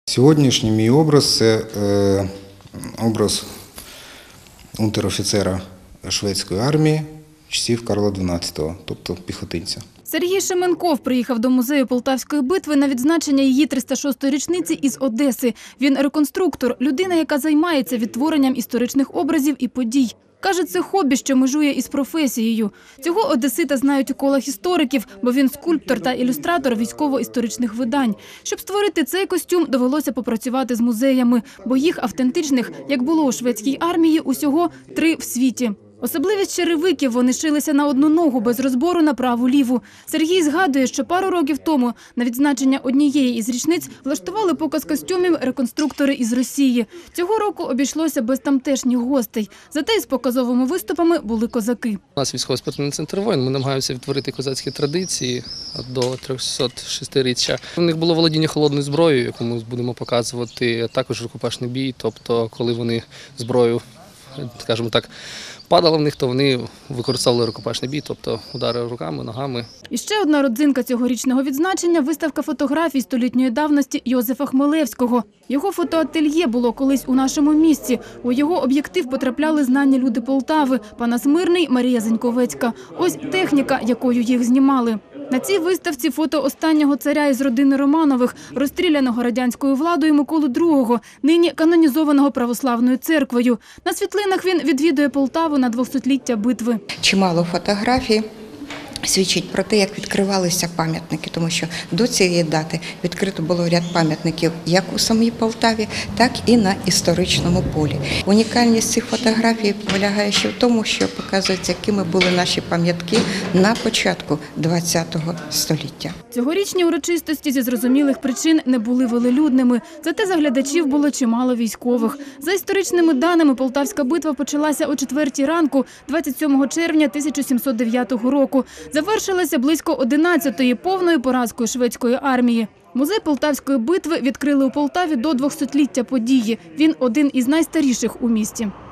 Сьогоднішній мій образ – це образ унтер-офіцера шведської армії часів Карла XII, тобто піхотинця. Сергій Шеменков приїхав до музею Полтавської битви на відзначення її 306-ї річниці із Одеси. Він реконструктор, людина, яка займається відтворенням історичних образів і подій. Каже, це хобі, що межує із професією. Цього одесита знають у колах істориків, бо він скульптор та ілюстратор військово-історичних видань. Щоб створити цей костюм, довелося попрацювати з музеями, бо їх автентичних, як було у шведській армії, усього 3 в світі. Особливість черевиків – вони шилися на одну ногу, без розбору на праву-ліву. Сергій згадує, що пару років тому на відзначення однієї із річниць влаштували показ костюмів реконструктори із Росії. Цього року обійшлося без тамтешніх гостей. Зате із показовими виступами були козаки. У нас військово-спортивний центр воїн, ми намагаємося відтворити козацькі традиції до 306-річчя. У них було володіння холодною зброєю, яку ми будемо показувати, також рукопашний бій, тобто коли вони зброю, скажімо так, падала в них, то вони використовували рукопашний бій, тобто удари руками, ногами. І ще одна родзинка цьогорічного відзначення – виставка фотографій столітньої давності Йозефа Хмелевського. Його фотоательє було колись у нашому місті. У його об'єктив потрапляли знані люди Полтави – пана Смирний, Марія Зеньковецька. Ось техніка, якою їх знімали. На цій виставці фото останнього царя із родини Романових, розстріляного радянською владою Миколу II, нині канонізованого православною церквою. На світлинах він відвідує Полтаву на 200-ліття битви. Чимало фотографій свідчить про те, як відкривалися пам'ятники, тому що до цієї дати відкрито було ряд пам'ятників як у самій Полтаві, так і на історичному полі. Унікальність цих фотографій полягає ще в тому, що показують, якими були наші пам'ятки на початку ХХ століття. Цьогорічні урочистості зі зрозумілих причин не були велелюдними, зате за глядачів було чимало військових. За історичними даними, Полтавська битва почалася о 4 ранку 27 червня 1709 року. Завершилася близько 11-ї повною поразкою шведської армії. Музей Полтавської битви відкрили у Полтаві до 200-ліття події. Він один із найстаріших у місті.